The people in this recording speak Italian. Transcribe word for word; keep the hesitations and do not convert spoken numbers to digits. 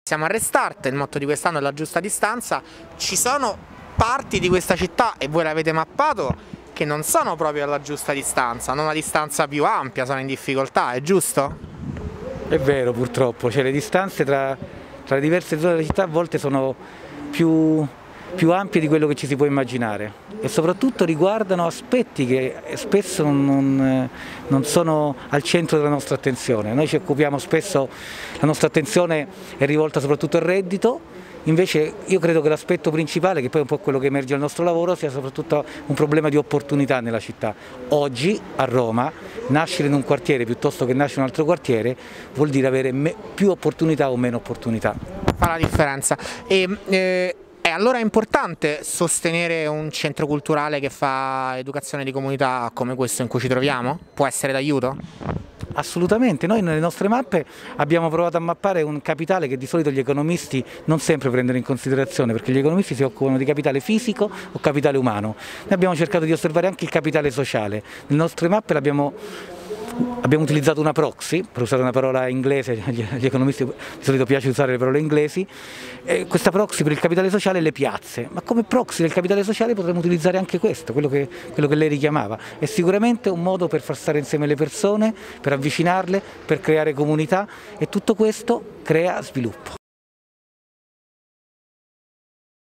Siamo a Restart, il motto di quest'anno è la giusta distanza. Ci sono parti di questa città, e voi l'avete mappato, che non sono proprio alla giusta distanza, hanno una distanza più ampia, sono in difficoltà, è giusto? È vero, purtroppo, cioè, le distanze tra, tra le diverse zone della città a volte sono più, più ampie di quello che ci si può immaginare e soprattutto riguardano aspetti che spesso non, non sono al centro della nostra attenzione. Noi ci occupiamo spesso, la nostra attenzione è rivolta soprattutto al reddito. Invece io credo che l'aspetto principale, che poi è un po' quello che emerge dal nostro lavoro, sia soprattutto un problema di opportunità nella città. Oggi a Roma nascere in un quartiere piuttosto che nascere in un altro quartiere vuol dire avere più opportunità o meno opportunità. Fa la differenza. E, eh, è allora importante sostenere un centro culturale che fa educazione di comunità come questo in cui ci troviamo? Può essere d'aiuto? Assolutamente, noi nelle nostre mappe abbiamo provato a mappare un capitale che di solito gli economisti non sempre prendono in considerazione, perché gli economisti si occupano di capitale fisico o capitale umano. Noi abbiamo cercato di osservare anche il capitale sociale. Nelle nostre mappe l'abbiamo Abbiamo utilizzato una proxy, per usare una parola inglese, agli economisti di solito piace usare le parole inglesi, e questa proxy per il capitale sociale le piazze, ma come proxy del capitale sociale potremmo utilizzare anche questo, quello che, quello che lei richiamava. È sicuramente un modo per far stare insieme le persone, per avvicinarle, per creare comunità e tutto questo crea sviluppo.